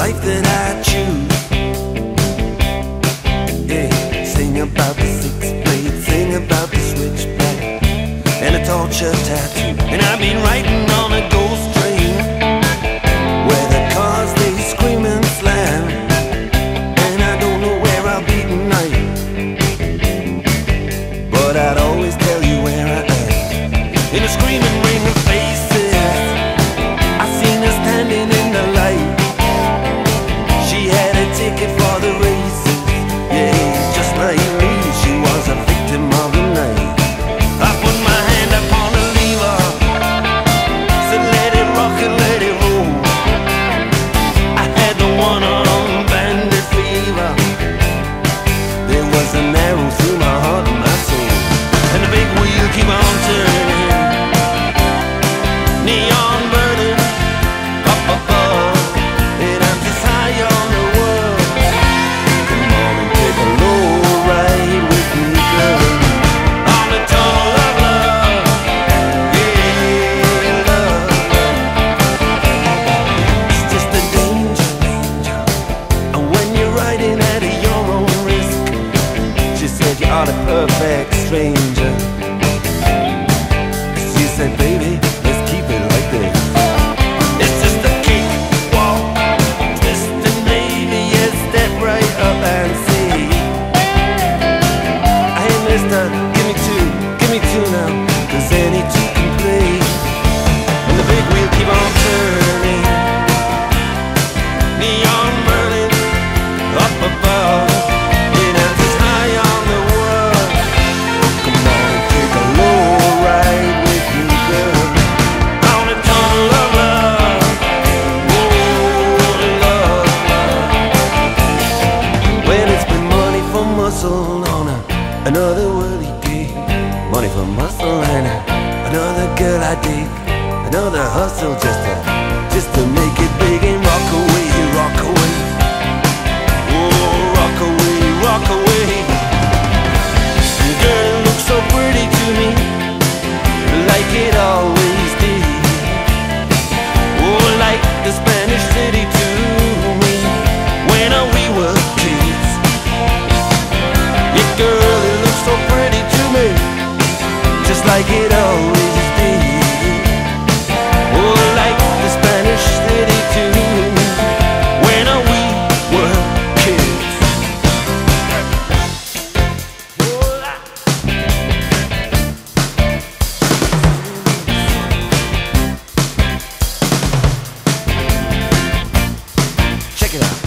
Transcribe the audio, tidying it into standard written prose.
life that I choose. Yeah, sing about the six blade, sing about the switchback and a torture tattoo. And I've been writing on a ghost train where the cars they scream and slam, and I don't know where I'll be tonight, but I'd always tell you where I am. In a screaming ring of faces, I seen her standing in the light. She had a ticket for the races, yeah, just like me, she was a victim of the night. I put my hand upon the lever, said let it rock and let it roll. I had the one-armed bandit fever. There was an arrow through my heart and my soul, and the big wheel keep on turning, neon burning up above, and I'm just high on the world. Come on and take a low ride with me, girl, on the tunnel of love. Yeah, love. It's just a danger, and when you're riding at your own risk. She said you are the perfect stranger. She said, baby, let's keep it like this. It's just a cakewalk, twist and baby, yes, step right up and see. Hey mister, give me two now, 'cause any two can play. And the big wheel keep on turning, neon burning up above, and I'm just high on the world. Come on and take a low ride with me, girl, on the tunnel of love. Oh, love, love. When it's been money for muscle on another worldly day, money for muscle and another girl I dig, another hustle just to make it big and rock away, rock away. Oh, rock away, rock away. Girl, it looks so pretty to me, like it always did. Oh, like the Spanish city to me when we were kids. Yeah, girl, it looks so pretty to me, just like it always did. Oh, like the Spanish city to me when we were kids. Check it out.